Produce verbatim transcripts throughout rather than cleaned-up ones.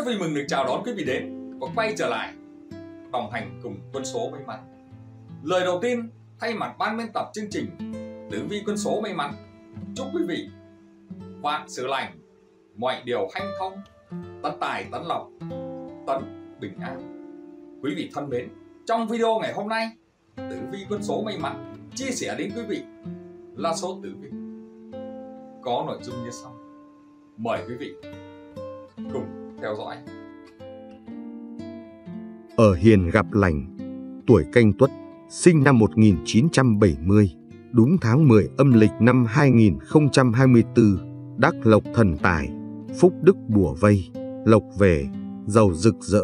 vui mừng được chào đón quý vị đến và quay trở lại đồng hành cùng Quân số may mắn. Lời đầu tiên thay mặt ban biên tập chương trình Tử vi Quân số may mắn chúc quý vị vạn sự lành, mọi điều hanh thông, tấn tài tấn lộc, tấn bình an. Quý vị thân mến, trong video ngày hôm nay, Tử vi Quân số may mắn chia sẻ đến quý vị là số tử vi có nội dung như sau. Mời quý vị cùng theo dõi. Ở hiền gặp lành, tuổi Canh Tuất, sinh năm một nghìn chín trăm bảy mươi, đúng tháng mười âm lịch năm hai nghìn không trăm hai mươi tư, đắc lộc thần tài, phúc đức bủa vây, lộc về, giàu rực rỡ.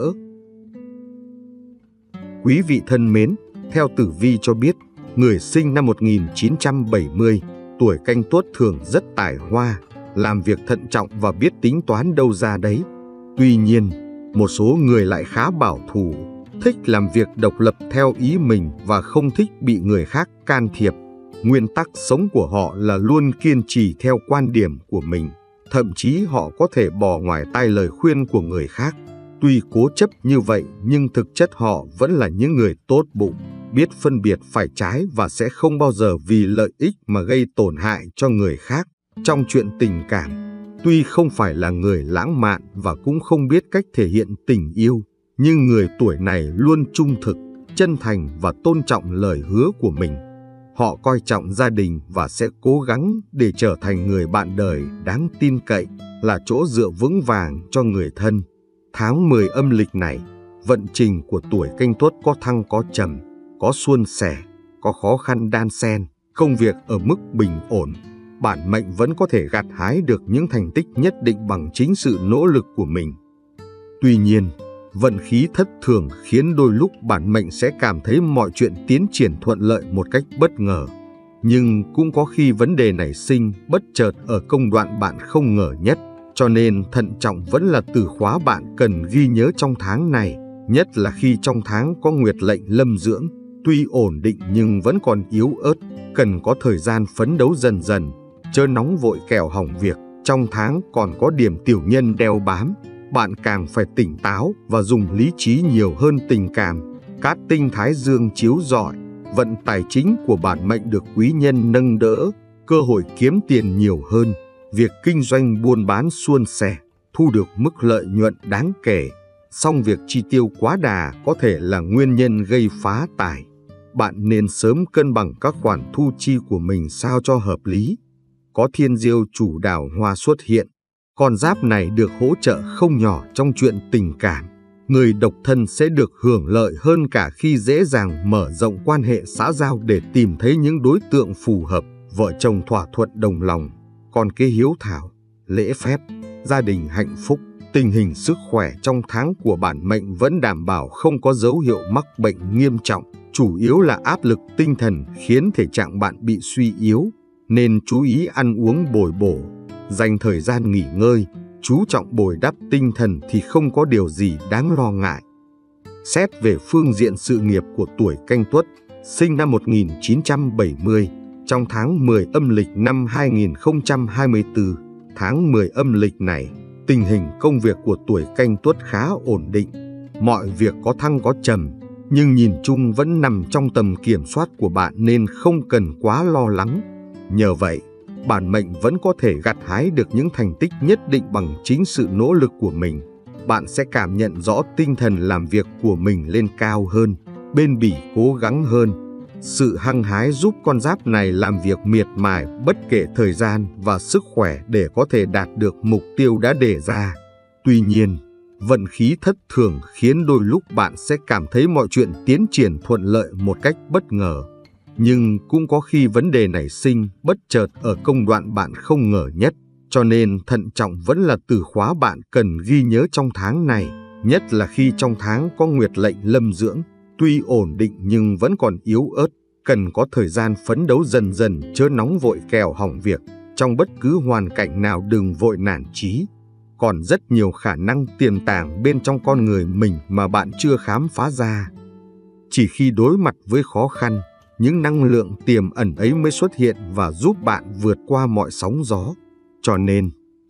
Quý vị thân mến, theo tử vi cho biết, người sinh năm một nghìn chín trăm bảy mươi, tuổi Canh Tuất thường rất tài hoa, làm việc thận trọng và biết tính toán đâu ra đấy. Tuy nhiên, một số người lại khá bảo thủ, thích làm việc độc lập theo ý mình và không thích bị người khác can thiệp. Nguyên tắc sống của họ là luôn kiên trì theo quan điểm của mình, thậm chí họ có thể bỏ ngoài tai lời khuyên của người khác. Tuy cố chấp như vậy nhưng thực chất họ vẫn là những người tốt bụng, biết phân biệt phải trái và sẽ không bao giờ vì lợi ích mà gây tổn hại cho người khác. Trong chuyện tình cảm, tuy không phải là người lãng mạn và cũng không biết cách thể hiện tình yêu, nhưng người tuổi này luôn trung thực, chân thành và tôn trọng lời hứa của mình. Họ coi trọng gia đình và sẽ cố gắng để trở thành người bạn đời đáng tin cậy, là chỗ dựa vững vàng cho người thân. Tháng mười âm lịch này, vận trình của tuổi Canh Tuất có thăng có trầm, có suôn sẻ, có khó khăn đan xen, công việc ở mức bình ổn. Bản mệnh vẫn có thể gặt hái được những thành tích nhất định bằng chính sự nỗ lực của mình. Tuy nhiên, vận khí thất thường khiến đôi lúc bản mệnh sẽ cảm thấy mọi chuyện tiến triển thuận lợi một cách bất ngờ. Nhưng cũng có khi vấn đề nảy sinh bất chợt ở công đoạn bạn không ngờ nhất, cho nên thận trọng vẫn là từ khóa bạn cần ghi nhớ trong tháng này, nhất là khi trong tháng có nguyệt lệnh lâm dưỡng, tuy ổn định nhưng vẫn còn yếu ớt, cần có thời gian phấn đấu dần dần. Chớ nóng vội kẻo hỏng việc, trong tháng còn có điểm tiểu nhân đeo bám, bạn càng phải tỉnh táo và dùng lý trí nhiều hơn tình cảm. Cát tinh thái dương chiếu rọi, vận tài chính của bản mệnh được quý nhân nâng đỡ, cơ hội kiếm tiền nhiều hơn, việc kinh doanh buôn bán suôn sẻ, thu được mức lợi nhuận đáng kể. Song việc chi tiêu quá đà có thể là nguyên nhân gây phá tài. Bạn nên sớm cân bằng các khoản thu chi của mình sao cho hợp lý. Có thiên diêu chủ đào hoa xuất hiện, con giáp này được hỗ trợ không nhỏ trong chuyện tình cảm. Người độc thân sẽ được hưởng lợi hơn cả khi dễ dàng mở rộng quan hệ xã giao để tìm thấy những đối tượng phù hợp, vợ chồng thỏa thuận đồng lòng. Còn cái hiếu thảo, lễ phép, gia đình hạnh phúc, tình hình sức khỏe trong tháng của bản mệnh vẫn đảm bảo không có dấu hiệu mắc bệnh nghiêm trọng, chủ yếu là áp lực tinh thần khiến thể trạng bạn bị suy yếu. Nên chú ý ăn uống bồi bổ, dành thời gian nghỉ ngơi, chú trọng bồi đắp tinh thần thì không có điều gì đáng lo ngại. Xét về phương diện sự nghiệp của tuổi Canh Tuất, sinh năm một nghìn chín trăm bảy mươi, trong tháng mười âm lịch năm hai nghìn không trăm hai mươi tư, tháng mười âm lịch này, tình hình công việc của tuổi Canh Tuất khá ổn định. Mọi việc có thăng có trầm, nhưng nhìn chung vẫn nằm trong tầm kiểm soát của bạn nên không cần quá lo lắng. Nhờ vậy, bản mệnh vẫn có thể gặt hái được những thành tích nhất định bằng chính sự nỗ lực của mình. Bạn sẽ cảm nhận rõ tinh thần làm việc của mình lên cao hơn, bền bỉ cố gắng hơn. Sự hăng hái giúp con giáp này làm việc miệt mài bất kể thời gian và sức khỏe để có thể đạt được mục tiêu đã đề ra. Tuy nhiên, vận khí thất thường khiến đôi lúc bạn sẽ cảm thấy mọi chuyện tiến triển thuận lợi một cách bất ngờ. Nhưng cũng có khi vấn đề nảy sinh bất chợt ở công đoạn bạn không ngờ nhất, cho nên thận trọng vẫn là từ khóa bạn cần ghi nhớ trong tháng này, nhất là khi trong tháng có nguyệt lệnh lâm dưỡng, tuy ổn định nhưng vẫn còn yếu ớt, cần có thời gian phấn đấu dần dần, chớ nóng vội kẻo hỏng việc. Trong bất cứ hoàn cảnh nào đừng vội nản chí, còn rất nhiều khả năng tiềm tàng bên trong con người mình mà bạn chưa khám phá ra. Chỉ khi đối mặt với khó khăn, những năng lượng tiềm ẩn ấy mới xuất hiện và giúp bạn vượt qua mọi sóng gió. Cho nên,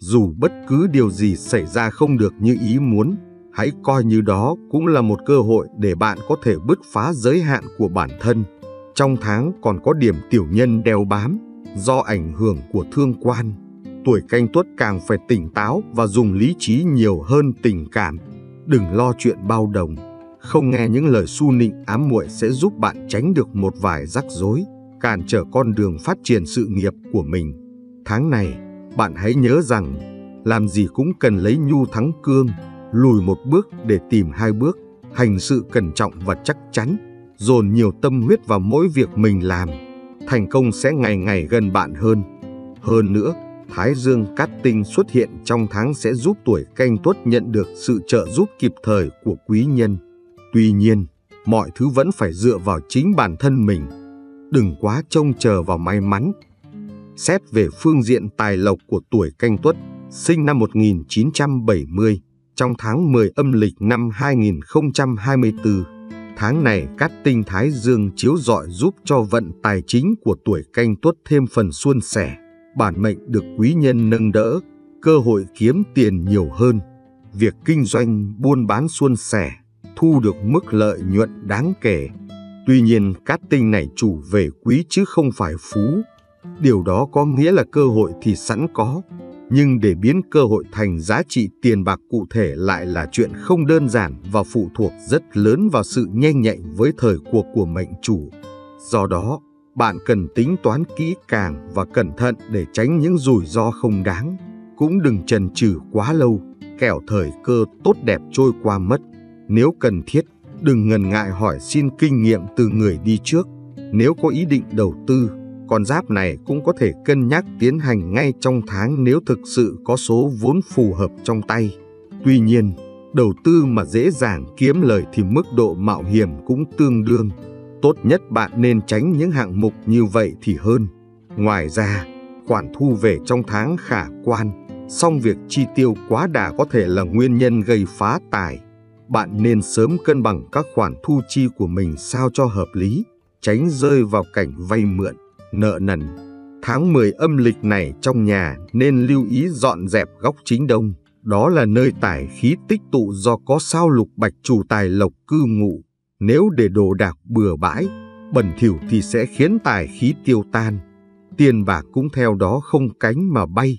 Dù bất cứ điều gì xảy ra không được như ý muốn, hãy coi như đó cũng là một cơ hội để bạn có thể bứt phá giới hạn của bản thân. Trong tháng còn có điểm tiểu nhân đeo bám, do ảnh hưởng của thương quan. Tuổi Canh Tuất càng phải tỉnh táo và dùng lý trí nhiều hơn tình cảm. Đừng lo chuyện bao đồng, không nghe những lời su nịnh ám muội sẽ giúp bạn tránh được một vài rắc rối, cản trở con đường phát triển sự nghiệp của mình. Tháng này, bạn hãy nhớ rằng, làm gì cũng cần lấy nhu thắng cương, lùi một bước để tìm hai bước, hành sự cẩn trọng và chắc chắn, dồn nhiều tâm huyết vào mỗi việc mình làm. Thành công sẽ ngày ngày gần bạn hơn. Hơn nữa, Thái Dương cát tinh xuất hiện trong tháng sẽ giúp tuổi Canh Tuất nhận được sự trợ giúp kịp thời của quý nhân. Tuy nhiên, mọi thứ vẫn phải dựa vào chính bản thân mình. Đừng quá trông chờ vào may mắn. Xét về phương diện tài lộc của tuổi Canh Tuất, sinh năm một nghìn chín trăm bảy mươi, trong tháng mười âm lịch năm hai nghìn không trăm hai mươi tư, tháng này cát tinh Thái Dương chiếu rọi giúp cho vận tài chính của tuổi Canh Tuất thêm phần suôn sẻ. Bản mệnh được quý nhân nâng đỡ, cơ hội kiếm tiền nhiều hơn. Việc kinh doanh buôn bán suôn sẻ, thu được mức lợi nhuận đáng kể. Tuy nhiên, cát tinh này chủ về quý chứ không phải phú. Điều đó có nghĩa là cơ hội thì sẵn có, nhưng để biến cơ hội thành giá trị tiền bạc cụ thể lại là chuyện không đơn giản và phụ thuộc rất lớn vào sự nhanh nhạy với thời cuộc của mệnh chủ. Do đó, bạn cần tính toán kỹ càng và cẩn thận để tránh những rủi ro không đáng. Cũng đừng chần chừ quá lâu, kẻo thời cơ tốt đẹp trôi qua mất. Nếu cần thiết, đừng ngần ngại hỏi xin kinh nghiệm từ người đi trước. Nếu có ý định đầu tư, con giáp này cũng có thể cân nhắc tiến hành ngay trong tháng nếu thực sự có số vốn phù hợp trong tay. Tuy nhiên, đầu tư mà dễ dàng kiếm lời thì mức độ mạo hiểm cũng tương đương. Tốt nhất bạn nên tránh những hạng mục như vậy thì hơn. Ngoài ra, khoản thu về trong tháng khả quan, song việc chi tiêu quá đà có thể là nguyên nhân gây phá tài. Bạn nên sớm cân bằng các khoản thu chi của mình sao cho hợp lý, tránh rơi vào cảnh vay mượn, nợ nần. Tháng mười âm lịch này trong nhà nên lưu ý dọn dẹp góc chính đông. Đó là nơi tài khí tích tụ do có sao lục bạch chủ tài lộc cư ngụ. Nếu để đồ đạc bừa bãi, bẩn thỉu thì sẽ khiến tài khí tiêu tan. Tiền bạc cũng theo đó không cánh mà bay.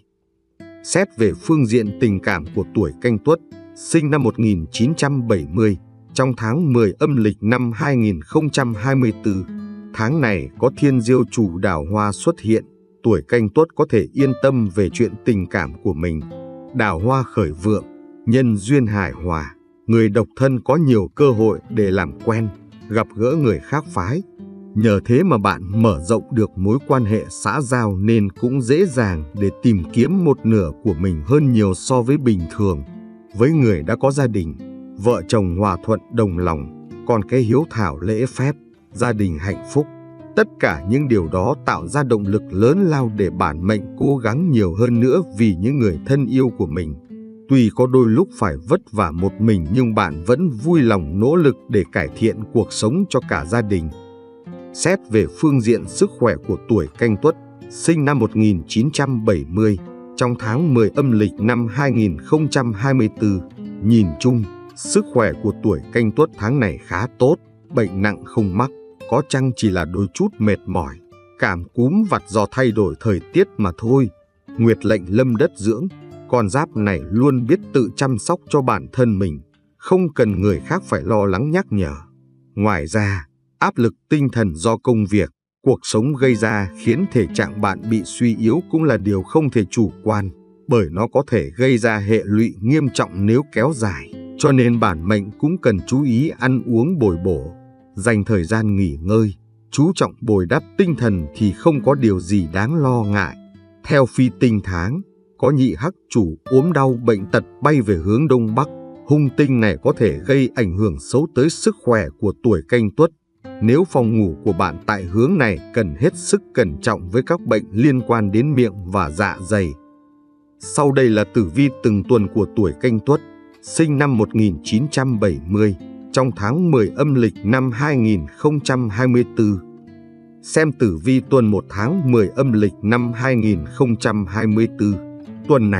Xét về phương diện tình cảm của tuổi Canh Tuất, sinh năm một nghìn chín trăm bảy mươi, trong tháng mười âm lịch năm hai nghìn không trăm hai mươi tư, tháng này có thiên diêu chủ đào hoa xuất hiện, tuổi Canh Tuất có thể yên tâm về chuyện tình cảm của mình. Đào hoa khởi vượng, nhân duyên hài hòa, người độc thân có nhiều cơ hội để làm quen, gặp gỡ người khác phái. Nhờ thế mà bạn mở rộng được mối quan hệ xã giao nên cũng dễ dàng để tìm kiếm một nửa của mình hơn nhiều so với bình thường. Với người đã có gia đình, vợ chồng hòa thuận đồng lòng, con cái hiếu thảo lễ phép, gia đình hạnh phúc. Tất cả những điều đó tạo ra động lực lớn lao để bản mệnh cố gắng nhiều hơn nữa vì những người thân yêu của mình. Tuy có đôi lúc phải vất vả một mình nhưng bạn vẫn vui lòng nỗ lực để cải thiện cuộc sống cho cả gia đình. Xét về phương diện sức khỏe của tuổi Canh Tuất, sinh năm một nghìn chín trăm bảy mươi, trong tháng mười âm lịch năm hai nghìn không trăm hai mươi tư, nhìn chung, sức khỏe của tuổi Canh Tuất tháng này khá tốt, bệnh nặng không mắc, có chăng chỉ là đôi chút mệt mỏi, cảm cúm vặt do thay đổi thời tiết mà thôi. Nguyệt lệnh lâm đất dưỡng, con giáp này luôn biết tự chăm sóc cho bản thân mình, không cần người khác phải lo lắng nhắc nhở. Ngoài ra, áp lực tinh thần do công việc, cuộc sống gây ra khiến thể trạng bạn bị suy yếu cũng là điều không thể chủ quan, bởi nó có thể gây ra hệ lụy nghiêm trọng nếu kéo dài, cho nên bản mệnh cũng cần chú ý ăn uống bồi bổ, dành thời gian nghỉ ngơi, chú trọng bồi đắp tinh thần thì không có điều gì đáng lo ngại. Theo phi tinh tháng, có nhị hắc chủ ốm đau bệnh tật bay về hướng đông bắc, hung tinh này có thể gây ảnh hưởng xấu tới sức khỏe của tuổi Canh Tuất. Nếu phòng ngủ của bạn tại hướng này cần hết sức cẩn trọng với các bệnh liên quan đến miệng và dạ dày. Sau đây là tử vi từng tuần của tuổi Canh Tuất, sinh năm một nghìn chín trăm bảy mươi, trong tháng mười âm lịch năm hai nghìn không trăm hai mươi tư. Xem tử vi tuần một tháng mười âm lịch năm hai nghìn không trăm hai mươi tư. Tuần này,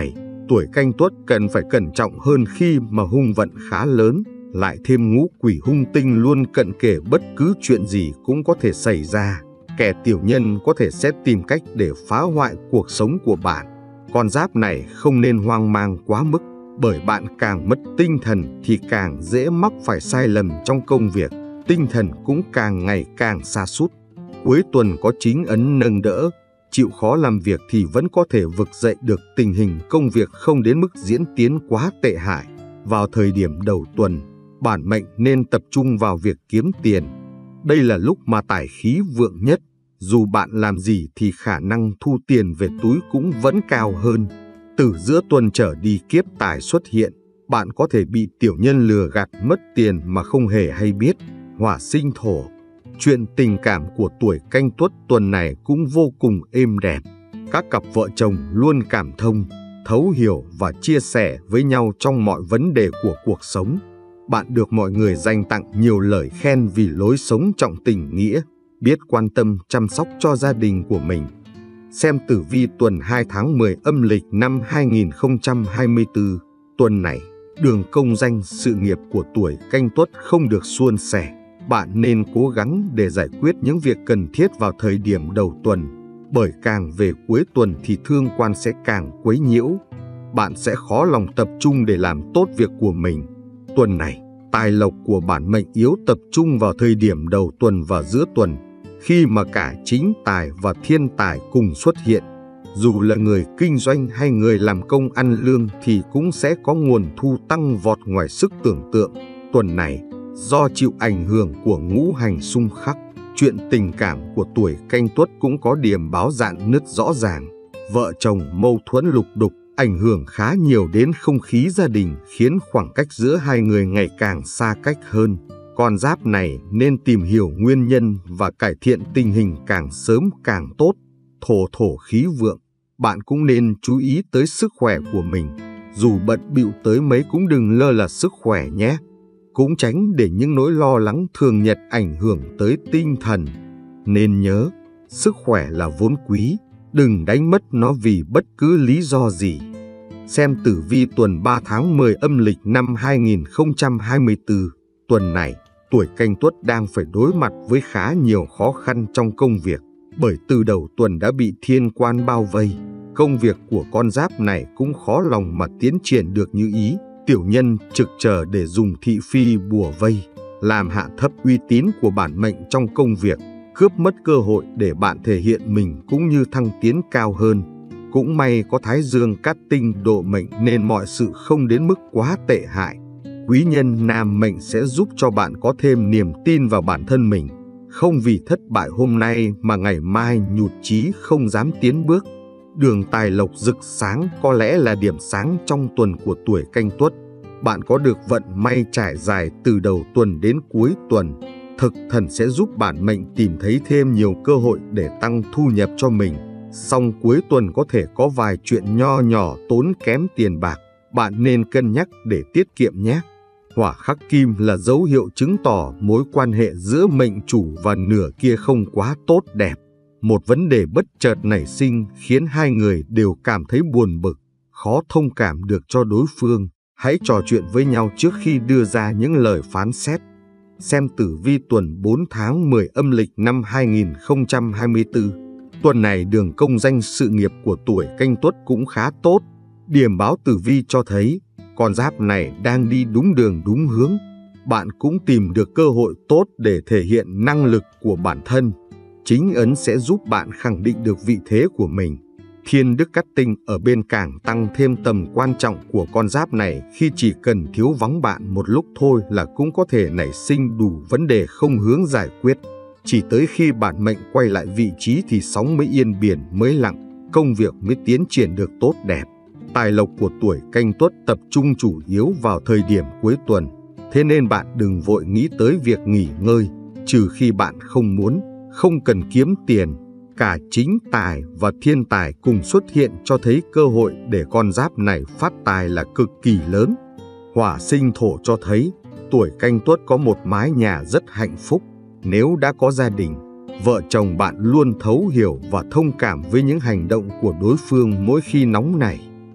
Tuổi Canh Tuất cần phải cẩn trọng hơn khi mà hung vận khá lớn, lại thêm ngũ quỷ hung tinh luôn cận kề, bất cứ chuyện gì cũng có thể xảy ra. Kẻ tiểu nhân có thể sẽ tìm cách để phá hoại cuộc sống của bạn. Con giáp này không nên hoang mang quá mức, bởi bạn càng mất tinh thần thì càng dễ mắc phải sai lầm trong công việc, tinh thần cũng càng ngày càng sa sút. Cuối tuần có chính ấn nâng đỡ, chịu khó làm việc thì vẫn có thể vực dậy được tình hình công việc, không đến mức diễn tiến quá tệ hại. Vào thời điểm đầu tuần, bản mệnh nên tập trung vào việc kiếm tiền. Đây là lúc mà tài khí vượng nhất, dù bạn làm gì thì khả năng thu tiền về túi cũng vẫn cao hơn. Từ giữa tuần trở đi kiếp tài xuất hiện, bạn có thể bị tiểu nhân lừa gạt mất tiền mà không hề hay biết. Hỏa sinh thổ, chuyện tình cảm của tuổi Canh Tuất tuần này cũng vô cùng êm đẹp. Các cặp vợ chồng luôn cảm thông, thấu hiểu và chia sẻ với nhau trong mọi vấn đề của cuộc sống. Bạn được mọi người dành tặng nhiều lời khen vì lối sống trọng tình nghĩa, biết quan tâm chăm sóc cho gia đình của mình. Xem tử vi tuần hai tháng mười âm lịch năm hai nghìn không trăm hai mươi tư, tuần này, đường công danh sự nghiệp của tuổi Canh Tuất không được suôn sẻ. Bạn nên cố gắng để giải quyết những việc cần thiết vào thời điểm đầu tuần, bởi càng về cuối tuần thì thương quan sẽ càng quấy nhiễu. Bạn sẽ khó lòng tập trung để làm tốt việc của mình. Tuần này, tài lộc của bản mệnh yếu tập trung vào thời điểm đầu tuần và giữa tuần, khi mà cả chính tài và thiên tài cùng xuất hiện. Dù là người kinh doanh hay người làm công ăn lương thì cũng sẽ có nguồn thu tăng vọt ngoài sức tưởng tượng. Tuần này, do chịu ảnh hưởng của ngũ hành xung khắc, chuyện tình cảm của tuổi Canh Tuất cũng có điểm báo rạn nứt rõ ràng. Vợ chồng mâu thuẫn lục đục, ảnh hưởng khá nhiều đến không khí gia đình, khiến khoảng cách giữa hai người ngày càng xa cách hơn. Con giáp này nên tìm hiểu nguyên nhân và cải thiện tình hình càng sớm càng tốt. Thổ thổ khí vượng, bạn cũng nên chú ý tới sức khỏe của mình. Dù bận bịu tới mấy cũng đừng lơ là sức khỏe nhé. Cũng tránh để những nỗi lo lắng thường nhật ảnh hưởng tới tinh thần. Nên nhớ, sức khỏe là vốn quý, đừng đánh mất nó vì bất cứ lý do gì. Xem tử vi tuần ba tháng mười âm lịch năm hai nghìn không trăm hai mươi tư, tuần này, tuổi Canh Tuất đang phải đối mặt với khá nhiều khó khăn trong công việc, bởi từ đầu tuần đã bị thiên quan bao vây. Công việc của con giáp này cũng khó lòng mà tiến triển được như ý. Tiểu nhân trực chờ để dùng thị phi bùa vây, làm hạ thấp uy tín của bản mệnh trong công việc, cướp mất cơ hội để bạn thể hiện mình cũng như thăng tiến cao hơn. Cũng may có Thái Dương cát tinh độ mệnh nên mọi sự không đến mức quá tệ hại. Quý nhân nam mệnh sẽ giúp cho bạn có thêm niềm tin vào bản thân mình, không vì thất bại hôm nay mà ngày mai nhụt chí không dám tiến bước. Đường tài lộc rực sáng có lẽ là điểm sáng trong tuần của tuổi Canh Tuất. Bạn có được vận may trải dài từ đầu tuần đến cuối tuần. Thực thần sẽ giúp bản mệnh tìm thấy thêm nhiều cơ hội để tăng thu nhập cho mình. Song cuối tuần có thể có vài chuyện nho nhỏ tốn kém tiền bạc, bạn nên cân nhắc để tiết kiệm nhé. Hỏa khắc kim là dấu hiệu chứng tỏ mối quan hệ giữa mệnh chủ và nửa kia không quá tốt đẹp. Một vấn đề bất chợt nảy sinh khiến hai người đều cảm thấy buồn bực, khó thông cảm được cho đối phương. Hãy trò chuyện với nhau trước khi đưa ra những lời phán xét. Xem tử vi tuần bốn tháng mười âm lịch năm hai nghìn không trăm hai mươi tư. Tuần này đường công danh sự nghiệp của tuổi Canh Tuất cũng khá tốt. Điểm báo tử vi cho thấy con giáp này đang đi đúng đường đúng hướng. Bạn cũng tìm được cơ hội tốt để thể hiện năng lực của bản thân. Chính ấn sẽ giúp bạn khẳng định được vị thế của mình. Thiên đức cát tinh ở bên càng tăng thêm tầm quan trọng của con giáp này, khi chỉ cần thiếu vắng bạn một lúc thôi là cũng có thể nảy sinh đủ vấn đề không hướng giải quyết. Chỉ tới khi bản mệnh quay lại vị trí thì sóng mới yên biển mới lặng, công việc mới tiến triển được tốt đẹp. Tài lộc của tuổi Canh Tuất tập trung chủ yếu vào thời điểm cuối tuần, thế nên bạn đừng vội nghĩ tới việc nghỉ ngơi, trừ khi bạn không muốn. Không cần kiếm tiền, cả chính tài và thiên tài cùng xuất hiện cho thấy cơ hội để con giáp này phát tài là cực kỳ lớn. Hỏa sinh thổ cho thấy tuổi Canh Tuất có một mái nhà rất hạnh phúc. Nếu đã có gia đình, vợ chồng bạn luôn thấu hiểu và thông cảm với những hành động của đối phương mỗi khi nóng nảy.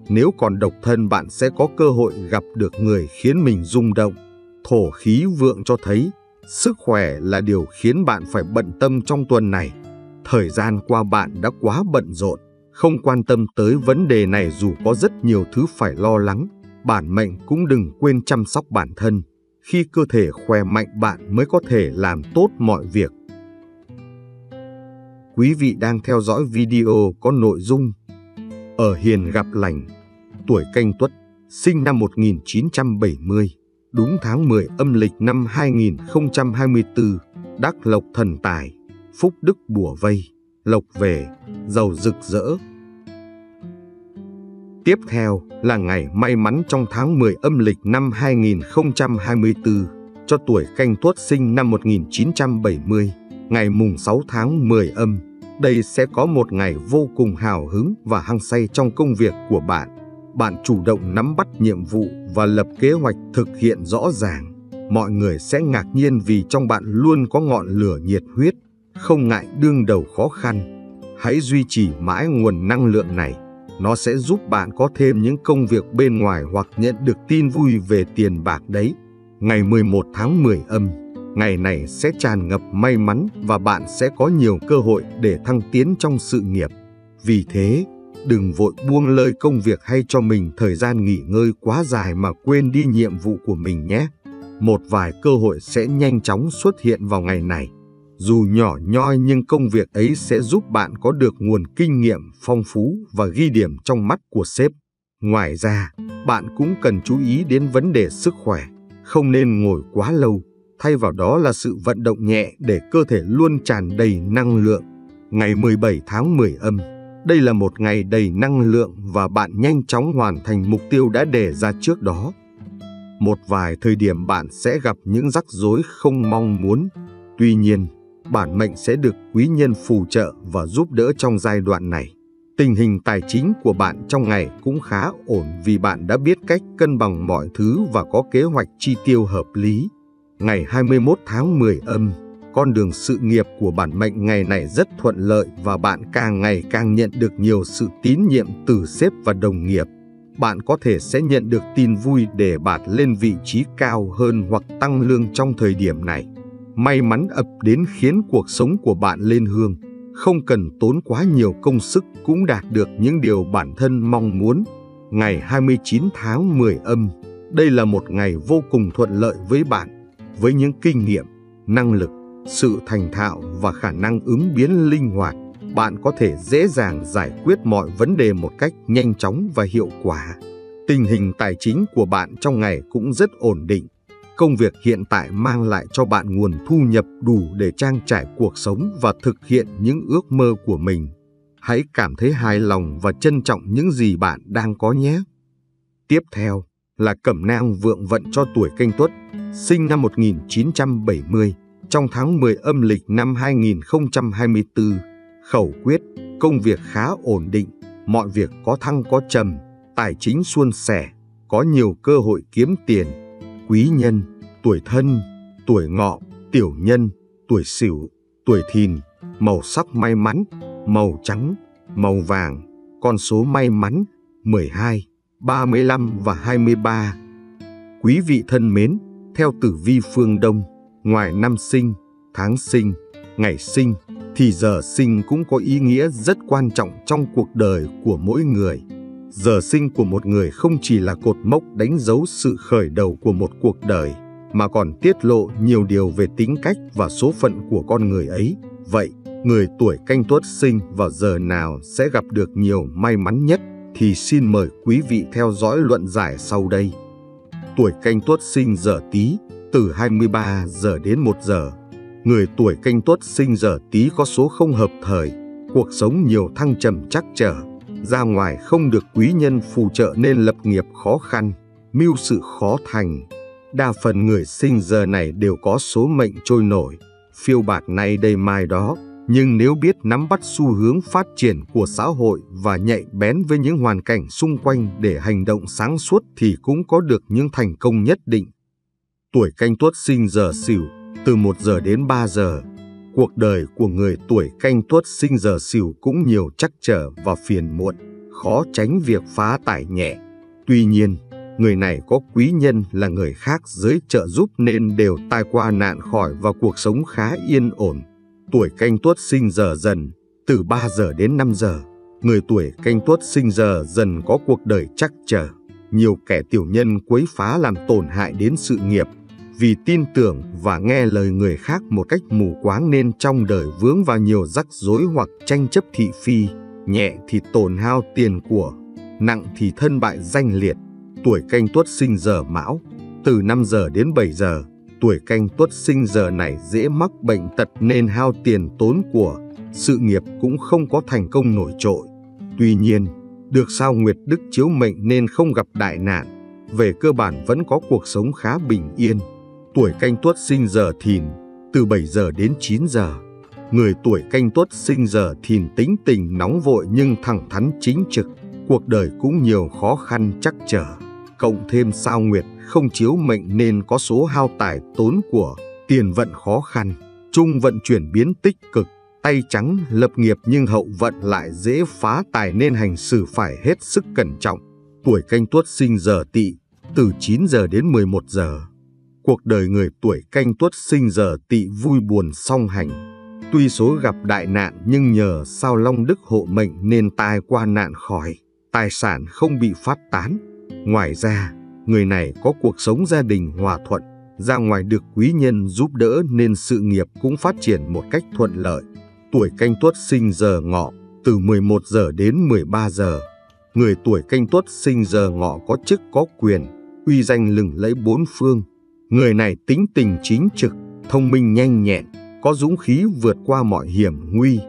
Nếu còn độc thân, bạn sẽ có cơ hội gặp được người khiến mình rung động. Thổ khí vượng cho thấy sức khỏe là điều khiến bạn phải bận tâm trong tuần này. Thời gian qua bạn đã quá bận rộn, không quan tâm tới vấn đề này dù có rất nhiều thứ phải lo lắng. Bản mệnh cũng đừng quên chăm sóc bản thân. Khi cơ thể khỏe mạnh, bạn mới có thể làm tốt mọi việc. Quý vị đang theo dõi video có nội dung Ở hiền gặp lành. Tuổi Canh Tuất, sinh năm một nghìn chín trăm bảy mươi, đúng tháng mười âm lịch năm hai nghìn không trăm hai mươi tư, đắc lộc thần tài, phúc đức bủa vây, lộc về, giàu rực rỡ. Tiếp theo là ngày may mắn trong tháng mười âm lịch năm hai nghìn không trăm hai mươi tư cho tuổi Canh Tuất sinh năm một nghìn chín trăm bảy mươi, ngày mùng sáu tháng mười âm. Đây sẽ có một ngày vô cùng hào hứng và hăng say trong công việc của bạn. Bạn chủ động nắm bắt nhiệm vụ và lập kế hoạch thực hiện rõ ràng. Mọi người sẽ ngạc nhiên vì trong bạn luôn có ngọn lửa nhiệt huyết, không ngại đương đầu khó khăn. Hãy duy trì mãi nguồn năng lượng này. Nó sẽ giúp bạn có thêm những công việc bên ngoài hoặc nhận được tin vui về tiền bạc đấy. Ngày mười một tháng mười âm, ngày này sẽ tràn ngập may mắn và bạn sẽ có nhiều cơ hội để thăng tiến trong sự nghiệp. Vì thế, đừng vội buông lơi công việc hay cho mình thời gian nghỉ ngơi quá dài mà quên đi nhiệm vụ của mình nhé. Một vài cơ hội sẽ nhanh chóng xuất hiện vào ngày này. Dù nhỏ nhoi nhưng công việc ấy sẽ giúp bạn có được nguồn kinh nghiệm phong phú và ghi điểm trong mắt của sếp. Ngoài ra, bạn cũng cần chú ý đến vấn đề sức khỏe. Không nên ngồi quá lâu, thay vào đó là sự vận động nhẹ để cơ thể luôn tràn đầy năng lượng. Ngày mười bảy tháng mười âm, đây là một ngày đầy năng lượng và bạn nhanh chóng hoàn thành mục tiêu đã đề ra trước đó. Một vài thời điểm bạn sẽ gặp những rắc rối không mong muốn. Tuy nhiên, bản mệnh sẽ được quý nhân phù trợ và giúp đỡ trong giai đoạn này. Tình hình tài chính của bạn trong ngày cũng khá ổn vì bạn đã biết cách cân bằng mọi thứ và có kế hoạch chi tiêu hợp lý. Ngày hai mươi mốt tháng mười âm, con đường sự nghiệp của bản mệnh ngày này rất thuận lợi và bạn càng ngày càng nhận được nhiều sự tín nhiệm từ sếp và đồng nghiệp. Bạn có thể sẽ nhận được tin vui để bạt lên vị trí cao hơn hoặc tăng lương trong thời điểm này. May mắn ập đến khiến cuộc sống của bạn lên hương. Không cần tốn quá nhiều công sức cũng đạt được những điều bản thân mong muốn. Ngày hai mươi chín tháng mười âm, đây là một ngày vô cùng thuận lợi với bạn. Với những kinh nghiệm, năng lực, sự thành thạo và khả năng ứng biến linh hoạt, bạn có thể dễ dàng giải quyết mọi vấn đề một cách nhanh chóng và hiệu quả. Tình hình tài chính của bạn trong ngày cũng rất ổn định. Công việc hiện tại mang lại cho bạn nguồn thu nhập đủ để trang trải cuộc sống và thực hiện những ước mơ của mình. Hãy cảm thấy hài lòng và trân trọng những gì bạn đang có nhé. Tiếp theo là cẩm nang vượng vận cho tuổi Canh Tuất, sinh năm một nghìn chín trăm bảy mươi, trong tháng mười âm lịch năm hai nghìn không trăm hai mươi tư. Khẩu quyết, công việc khá ổn định, mọi việc có thăng có trầm, tài chính suôn sẻ, có nhiều cơ hội kiếm tiền. Quý nhân, tuổi Thân, tuổi Ngọ, tiểu nhân, tuổi Sửu, tuổi Thìn. Màu sắc may mắn, màu trắng, màu vàng. Con số may mắn, mười hai, ba mươi lăm và hai mươi ba. Quý vị thân mến, theo tử vi phương Đông, ngoài năm sinh, tháng sinh, ngày sinh, thì giờ sinh cũng có ý nghĩa rất quan trọng trong cuộc đời của mỗi người. Giờ sinh của một người không chỉ là cột mốc đánh dấu sự khởi đầu của một cuộc đời, mà còn tiết lộ nhiều điều về tính cách và số phận của con người ấy. Vậy, người tuổi Canh Tuất sinh vào giờ nào sẽ gặp được nhiều may mắn nhất? Thì xin mời quý vị theo dõi luận giải sau đây. Tuổi Canh Tuất sinh giờ Tý, từ hai mươi ba giờ đến một giờ. Người tuổi Canh Tuất sinh giờ Tý có số không hợp thời, cuộc sống nhiều thăng trầm trắc trở, ra ngoài không được quý nhân phù trợ nên lập nghiệp khó khăn, mưu sự khó thành. Đa phần người sinh giờ này đều có số mệnh trôi nổi, phiêu bạt nay đây mai đó. Nhưng nếu biết nắm bắt xu hướng phát triển của xã hội và nhạy bén với những hoàn cảnh xung quanh để hành động sáng suốt thì cũng có được những thành công nhất định. Tuổi Canh Tuất sinh giờ Sửu, từ một giờ đến ba giờ. Cuộc đời của người tuổi Canh Tuất sinh giờ Sửu cũng nhiều trắc trở và phiền muộn. khó tránh việc phá tải nhẹ. Tuy nhiên, người này có quý nhân là người khác giới trợ giúp nên đều tai qua nạn khỏi và cuộc sống khá yên ổn. Tuổi Canh Tuất sinh giờ Dần, từ ba giờ đến năm giờ. Người tuổi Canh Tuất sinh giờ Dần có cuộc đời trắc trở. Nhiều kẻ tiểu nhân quấy phá làm tổn hại đến sự nghiệp. Vì tin tưởng và nghe lời người khác một cách mù quáng nên trong đời vướng vào nhiều rắc rối hoặc tranh chấp thị phi. Nhẹ thì tổn hao tiền của, nặng thì thân bại danh liệt. Tuổi Canh Tuất sinh giờ Mão, từ năm giờ đến bảy giờ. Tuổi Canh Tuất sinh giờ này dễ mắc bệnh tật nên hao tiền tốn của, sự nghiệp cũng không có thành công nổi trội. Tuy nhiên, được sao Nguyệt Đức chiếu mệnh nên không gặp đại nạn, về cơ bản vẫn có cuộc sống khá bình yên. Tuổi Canh Tuất sinh giờ Thìn, từ bảy giờ đến chín giờ. Người tuổi Canh Tuất sinh giờ Thìn tính tình nóng vội nhưng thẳng thắn chính trực, cuộc đời cũng nhiều khó khăn trắc trở. Cộng thêm sao Nguyệt không chiếu mệnh nên có số hao tài tốn của, tiền vận khó khăn, trung vận chuyển biến tích cực, tay trắng lập nghiệp nhưng hậu vận lại dễ phá tài nên hành xử phải hết sức cẩn trọng. Tuổi Canh Tuất sinh giờ Tỵ, từ chín giờ đến mười một giờ. Cuộc đời người tuổi Canh Tuất sinh giờ Tỵ vui buồn song hành. Tuy số gặp đại nạn nhưng nhờ sao Long Đức hộ mệnh nên tai qua nạn khỏi, tài sản không bị phát tán. Ngoài ra, người này có cuộc sống gia đình hòa thuận, ra ngoài được quý nhân giúp đỡ nên sự nghiệp cũng phát triển một cách thuận lợi. Tuổi Canh Tuất sinh giờ Ngọ, từ mười một giờ đến mười ba giờ. Người tuổi Canh Tuất sinh giờ Ngọ có chức có quyền, uy danh lừng lẫy bốn phương. Người này tính tình chính trực, thông minh nhanh nhẹn, có dũng khí vượt qua mọi hiểm nguy.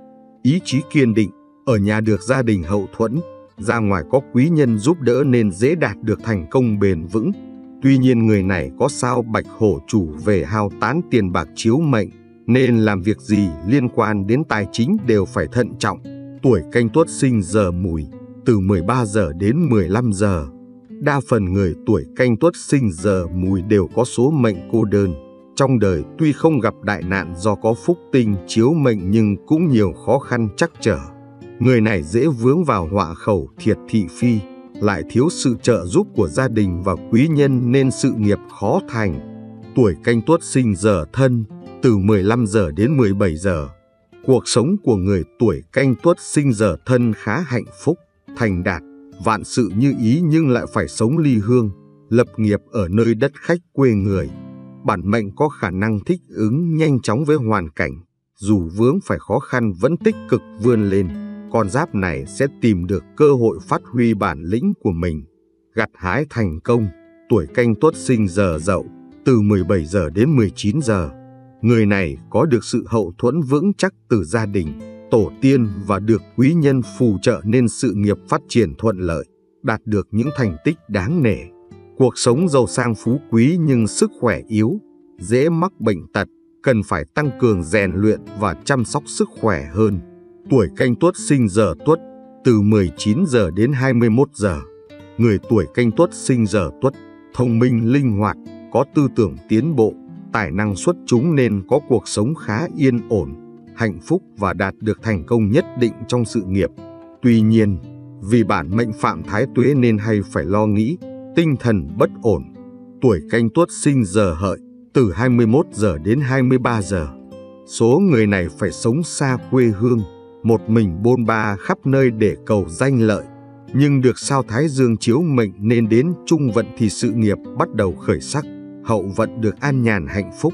Ý chí kiên định, ở nhà được gia đình hậu thuẫn, ra ngoài có quý nhân giúp đỡ nên dễ đạt được thành công bền vững. Tuy nhiên người này có sao Bạch Hổ chủ về hao tán tiền bạc chiếu mệnh, nên làm việc gì liên quan đến tài chính đều phải thận trọng. Tuổi Canh Tuất sinh giờ Mùi, từ mười ba giờ đến mười lăm giờ. Đa phần người tuổi Canh Tuất sinh giờ Mùi đều có số mệnh cô đơn. Trong đời tuy không gặp đại nạn do có phúc tinh chiếu mệnh nhưng cũng nhiều khó khăn trắc trở. Người này dễ vướng vào họa khẩu thiệt thị phi, lại thiếu sự trợ giúp của gia đình và quý nhân nên sự nghiệp khó thành. Tuổi Canh Tuất sinh giờ Thân, từ mười lăm giờ đến mười bảy giờ. Cuộc sống của người tuổi Canh Tuất sinh giờ Thân khá hạnh phúc, thành đạt, vạn sự như ý nhưng lại phải sống ly hương, lập nghiệp ở nơi đất khách quê người. Bản mệnh có khả năng thích ứng nhanh chóng với hoàn cảnh, dù vướng phải khó khăn vẫn tích cực vươn lên. Con giáp này sẽ tìm được cơ hội phát huy bản lĩnh của mình, gặt hái thành công. Tuổi Canh Tuất sinh giờ Dậu, từ mười bảy giờ đến mười chín giờ. Người này có được sự hậu thuẫn vững chắc từ gia đình, tổ tiên và được quý nhân phù trợ nên sự nghiệp phát triển thuận lợi, đạt được những thành tích đáng nể. Cuộc sống giàu sang phú quý nhưng sức khỏe yếu, dễ mắc bệnh tật, cần phải tăng cường rèn luyện và chăm sóc sức khỏe hơn. Tuổi Canh Tuất sinh giờ Tuất, từ mười chín giờ đến hai mươi mốt giờ. Người tuổi Canh Tuất sinh giờ Tuất, thông minh linh hoạt, có tư tưởng tiến bộ, tài năng xuất chúng nên có cuộc sống khá yên ổn, hạnh phúc và đạt được thành công nhất định trong sự nghiệp. Tuy nhiên, vì bản mệnh phạm thái tuế nên hay phải lo nghĩ, tinh thần bất ổn. Tuổi Canh Tuất sinh giờ Hợi, từ hai mươi mốt giờ đến hai mươi ba giờ. Số người này phải sống xa quê hương, một mình bôn ba khắp nơi để cầu danh lợi. Nhưng được sao Thái Dương chiếu mệnh nên đến trung vận thì sự nghiệp bắt đầu khởi sắc, hậu vận được an nhàn hạnh phúc.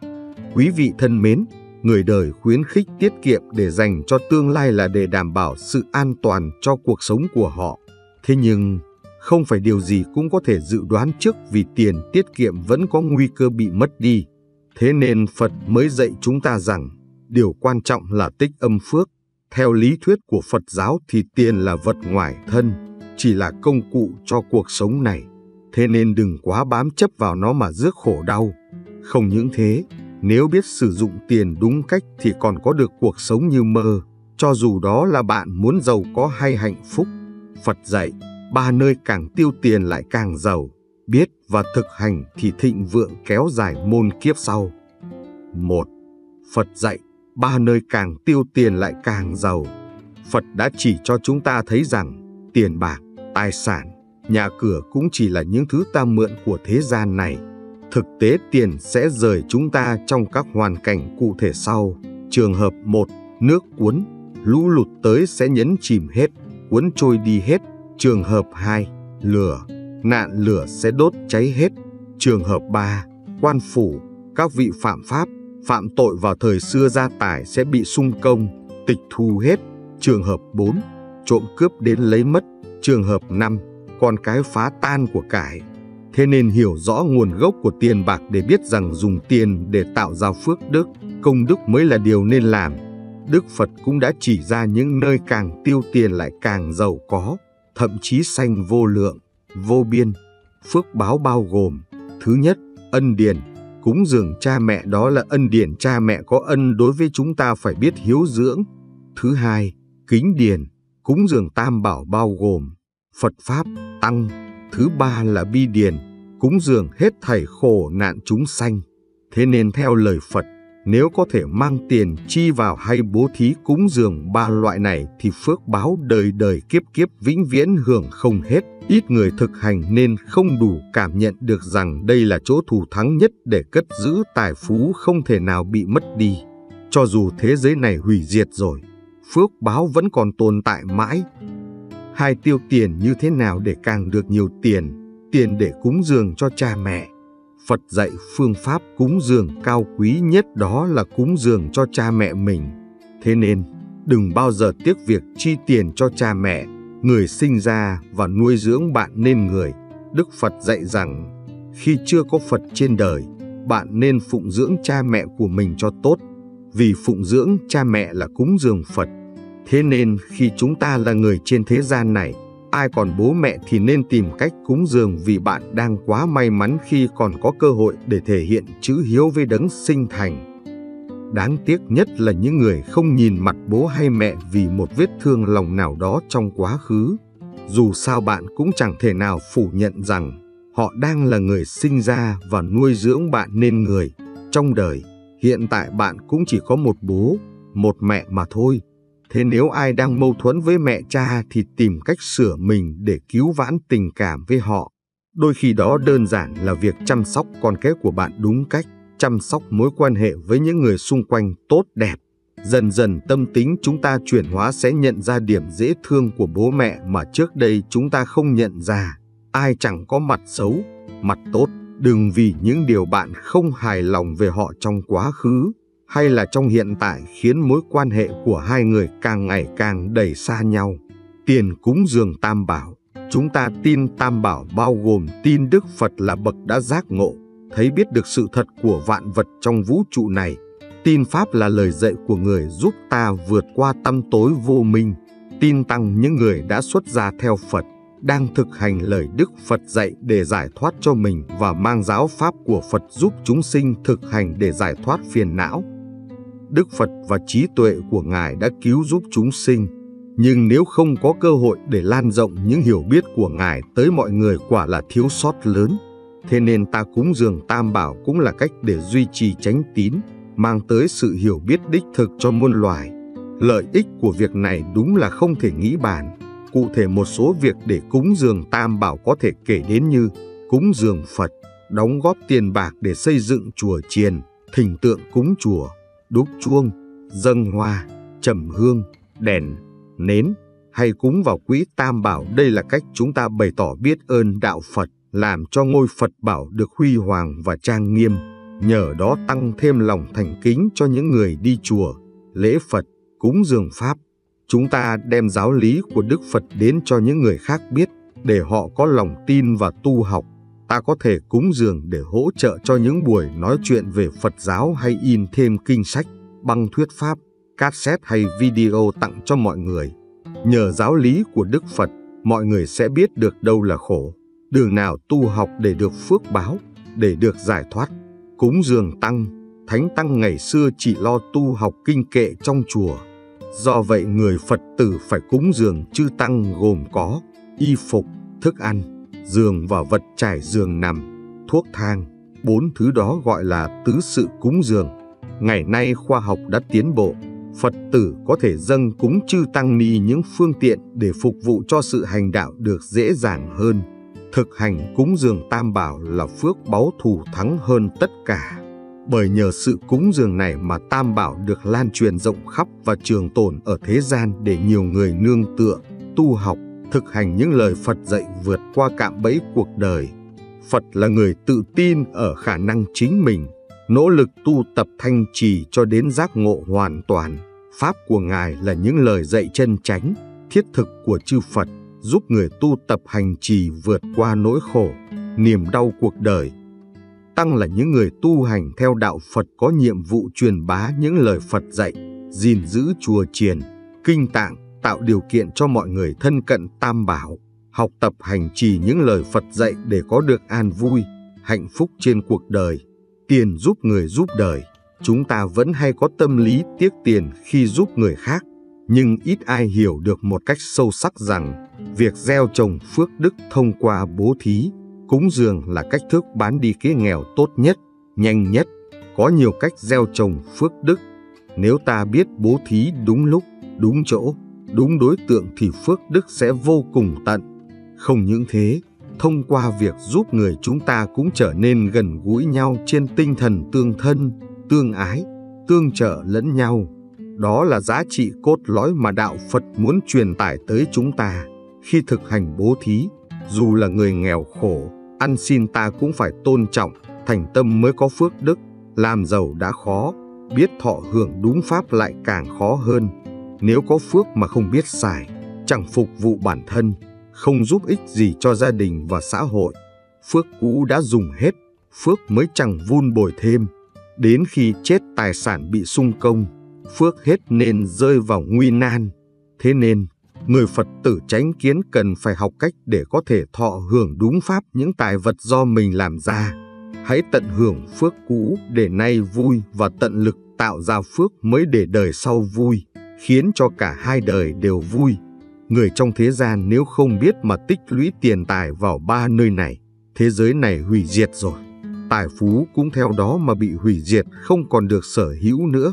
Quý vị thân mến, người đời khuyến khích tiết kiệm để dành cho tương lai là để đảm bảo sự an toàn cho cuộc sống của họ. Thế nhưng, không phải điều gì cũng có thể dự đoán trước vì tiền tiết kiệm vẫn có nguy cơ bị mất đi. Thế nên Phật mới dạy chúng ta rằng, điều quan trọng là tích âm phước. Theo lý thuyết của Phật giáo thì tiền là vật ngoài thân, chỉ là công cụ cho cuộc sống này. Thế nên đừng quá bám chấp vào nó mà rước khổ đau. Không những thế, nếu biết sử dụng tiền đúng cách thì còn có được cuộc sống như mơ, cho dù đó là bạn muốn giàu có hay hạnh phúc. Phật dạy, ba nơi càng tiêu tiền lại càng giàu, biết và thực hành thì thịnh vượng kéo dài môn kiếp sau. Một. Phật dạy, ba nơi càng tiêu tiền lại càng giàu. Phật đã chỉ cho chúng ta thấy rằng, tiền bạc, tài sản, nhà cửa cũng chỉ là những thứ ta mượn của thế gian này. Thực tế tiền sẽ rời chúng ta trong các hoàn cảnh cụ thể sau. Trường hợp một, nước cuốn, lũ lụt tới sẽ nhấn chìm hết, cuốn trôi đi hết. Trường hợp hai, lửa, nạn lửa sẽ đốt cháy hết. Trường hợp ba, quan phủ, các vị phạm pháp, phạm tội vào thời xưa gia tài sẽ bị sung công, tịch thu hết. Trường hợp bốn, trộm cướp đến lấy mất. Trường hợp năm, con cái phá tan của cải. Thế nên hiểu rõ nguồn gốc của tiền bạc để biết rằng dùng tiền để tạo ra phước đức, công đức mới là điều nên làm. Đức Phật cũng đã chỉ ra những nơi càng tiêu tiền lại càng giàu có, thậm chí sanh vô lượng, vô biên. Phước báo bao gồm: thứ nhất, ân điển, cúng dường cha mẹ, đó là ân điển cha mẹ có ân đối với chúng ta phải biết hiếu dưỡng. Thứ hai, kính điển, cúng dường tam bảo bao gồm Phật Pháp, Tăng. Thứ ba là bi điển, cúng dường hết thảy khổ nạn chúng sanh. Thế nên theo lời Phật, nếu có thể mang tiền chi vào hay bố thí cúng dường ba loại này thì phước báo đời đời kiếp kiếp vĩnh viễn hưởng không hết. Ít người thực hành nên không đủ cảm nhận được rằng đây là chỗ thù thắng nhất để cất giữ tài phú không thể nào bị mất đi. Cho dù thế giới này hủy diệt rồi, phước báo vẫn còn tồn tại mãi. Hai, tiêu tiền như thế nào để càng được nhiều tiền? Tiền để cúng dường cho cha mẹ. Phật dạy phương pháp cúng dường cao quý nhất đó là cúng dường cho cha mẹ mình. Thế nên, đừng bao giờ tiếc việc chi tiền cho cha mẹ, người sinh ra và nuôi dưỡng bạn nên người. Đức Phật dạy rằng, khi chưa có Phật trên đời, bạn nên phụng dưỡng cha mẹ của mình cho tốt, vì phụng dưỡng cha mẹ là cúng dường Phật. Thế nên khi chúng ta là người trên thế gian này, ai còn bố mẹ thì nên tìm cách cúng dường, vì bạn đang quá may mắn khi còn có cơ hội để thể hiện chữ hiếu với đấng sinh thành. Đáng tiếc nhất là những người không nhìn mặt bố hay mẹ vì một vết thương lòng nào đó trong quá khứ. Dù sao bạn cũng chẳng thể nào phủ nhận rằng họ đang là người sinh ra và nuôi dưỡng bạn nên người. Trong đời, hiện tại bạn cũng chỉ có một bố, một mẹ mà thôi. Thế nếu ai đang mâu thuẫn với mẹ cha thì tìm cách sửa mình để cứu vãn tình cảm với họ. Đôi khi đó đơn giản là việc chăm sóc con cái của bạn đúng cách, chăm sóc mối quan hệ với những người xung quanh tốt đẹp. Dần dần tâm tính chúng ta chuyển hóa sẽ nhận ra điểm dễ thương của bố mẹ mà trước đây chúng ta không nhận ra. Ai chẳng có mặt xấu, mặt tốt. Đừng vì những điều bạn không hài lòng về họ trong quá khứ hay là trong hiện tại khiến mối quan hệ của hai người càng ngày càng đẩy xa nhau. Tiền cúng dường tam bảo. Chúng ta tin tam bảo bao gồm tin Đức Phật là bậc đã giác ngộ, thấy biết được sự thật của vạn vật trong vũ trụ này. Tin Pháp là lời dạy của người giúp ta vượt qua tăm tối vô minh. Tin Tăng, những người đã xuất gia theo Phật, đang thực hành lời Đức Phật dạy để giải thoát cho mình và mang giáo pháp của Phật giúp chúng sinh thực hành để giải thoát phiền não. Đức Phật và trí tuệ của Ngài đã cứu giúp chúng sinh, nhưng nếu không có cơ hội để lan rộng những hiểu biết của Ngài tới mọi người quả là thiếu sót lớn. Thế nên ta cúng dường tam bảo cũng là cách để duy trì chánh tín, mang tới sự hiểu biết đích thực cho muôn loài. Lợi ích của việc này đúng là không thể nghĩ bàn. Cụ thể một số việc để cúng dường tam bảo có thể kể đến như cúng dường Phật, đóng góp tiền bạc để xây dựng chùa chiền, thỉnh tượng cúng chùa, đúc chuông, dâng hoa, trầm hương, đèn, nến hay cúng vào quỹ tam bảo. Đây là cách chúng ta bày tỏ biết ơn đạo Phật, làm cho ngôi Phật bảo được huy hoàng và trang nghiêm, nhờ đó tăng thêm lòng thành kính cho những người đi chùa, lễ Phật, cúng dường Pháp. Chúng ta đem giáo lý của Đức Phật đến cho những người khác biết, để họ có lòng tin và tu học. Ta có thể cúng dường để hỗ trợ cho những buổi nói chuyện về Phật giáo hay in thêm kinh sách, băng thuyết Pháp, cassette hay video tặng cho mọi người. Nhờ giáo lý của Đức Phật, mọi người sẽ biết được đâu là khổ, đường nào tu học để được phước báo, để được giải thoát. Cúng dường Tăng, Thánh Tăng ngày xưa chỉ lo tu học kinh kệ trong chùa. Do vậy người Phật tử phải cúng dường chư Tăng gồm có y phục, thức ăn, giường và vật trải giường nằm, thuốc thang. Bốn thứ đó gọi là tứ sự cúng dường. Ngày nay khoa học đã tiến bộ, Phật tử có thể dâng cúng chư tăng ni những phương tiện để phục vụ cho sự hành đạo được dễ dàng hơn. Thực hành cúng dường Tam Bảo là phước báu thù thắng hơn tất cả. Bởi nhờ sự cúng dường này mà Tam Bảo được lan truyền rộng khắp và trường tồn ở thế gian để nhiều người nương tựa, tu học, thực hành những lời Phật dạy vượt qua cạm bẫy cuộc đời. Phật là người tự tin ở khả năng chính mình, nỗ lực tu tập thanh trì cho đến giác ngộ hoàn toàn. Pháp của Ngài là những lời dạy chân chánh, thiết thực của chư Phật, giúp người tu tập hành trì vượt qua nỗi khổ, niềm đau cuộc đời. Tăng là những người tu hành theo đạo Phật có nhiệm vụ truyền bá những lời Phật dạy, gìn giữ chùa chiền, kinh tạng, tạo điều kiện cho mọi người thân cận Tam Bảo, học tập hành trì những lời Phật dạy để có được an vui, hạnh phúc trên cuộc đời. Tiền giúp người giúp đời. Chúng ta vẫn hay có tâm lý tiếc tiền khi giúp người khác, nhưng ít ai hiểu được một cách sâu sắc rằng việc gieo trồng phước đức thông qua bố thí, cúng dường là cách thức bán đi cái nghèo tốt nhất, nhanh nhất. Có nhiều cách gieo trồng phước đức. Nếu ta biết bố thí đúng lúc, đúng chỗ, đúng đối tượng thì phước đức sẽ vô cùng tận. Không những thế, thông qua việc giúp người chúng ta cũng trở nên gần gũi nhau trên tinh thần tương thân, tương ái, tương trợ lẫn nhau. Đó là giá trị cốt lõi mà đạo Phật muốn truyền tải tới chúng ta. Khi thực hành bố thí, dù là người nghèo khổ, ăn xin ta cũng phải tôn trọng, thành tâm mới có phước đức. Làm giàu đã khó, biết thọ hưởng đúng pháp lại càng khó hơn. Nếu có phước mà không biết xài, chẳng phục vụ bản thân, không giúp ích gì cho gia đình và xã hội. Phước cũ đã dùng hết, phước mới chẳng vun bồi thêm. Đến khi chết tài sản bị sung công, phước hết nên rơi vào nguy nan. Thế nên, người Phật tử chánh kiến cần phải học cách để có thể thọ hưởng đúng pháp những tài vật do mình làm ra. Hãy tận hưởng phước cũ để nay vui và tận lực tạo ra phước mới để đời sau vui, khiến cho cả hai đời đều vui. Người trong thế gian nếu không biết mà tích lũy tiền tài vào ba nơi này, thế giới này hủy diệt rồi. Tài phú cũng theo đó mà bị hủy diệt, không còn được sở hữu nữa.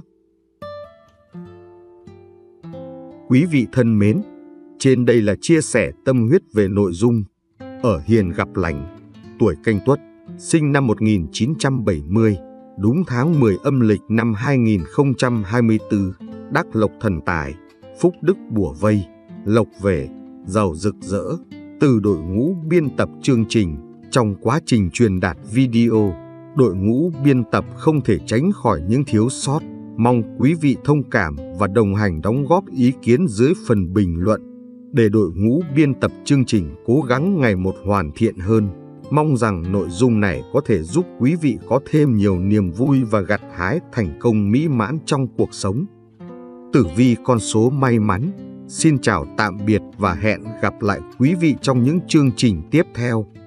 Quý vị thân mến, trên đây là chia sẻ tâm huyết về nội dung Ở Hiền Gặp Lành, tuổi Canh Tuất, sinh năm một nghìn chín trăm bảy mươi, đúng tháng mười âm lịch năm hai nghìn không trăm hai mươi tư, đắc lộc thần tài, phúc đức bủa vây, lộc về, giàu rực rỡ. Từ đội ngũ biên tập chương trình, trong quá trình truyền đạt video, đội ngũ biên tập không thể tránh khỏi những thiếu sót. Mong quý vị thông cảm và đồng hành đóng góp ý kiến dưới phần bình luận, để đội ngũ biên tập chương trình cố gắng ngày một hoàn thiện hơn. Mong rằng nội dung này có thể giúp quý vị có thêm nhiều niềm vui và gặt hái thành công mỹ mãn trong cuộc sống. Tử vi con số may mắn. Xin chào tạm biệt và hẹn gặp lại quý vị trong những chương trình tiếp theo.